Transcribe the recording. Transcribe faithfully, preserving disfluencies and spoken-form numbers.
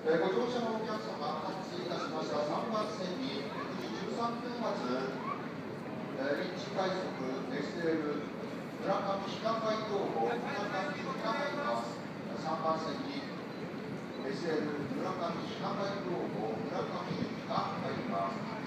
えー、ご乗車のお客様、発いたしましたさんばん線にくじじゅうさんぷん発、えー、臨時快速 エスエル 村上市南海道路村上行きが入ります。さんばん線に エスエル 村上市南海道路村上行きが入ります。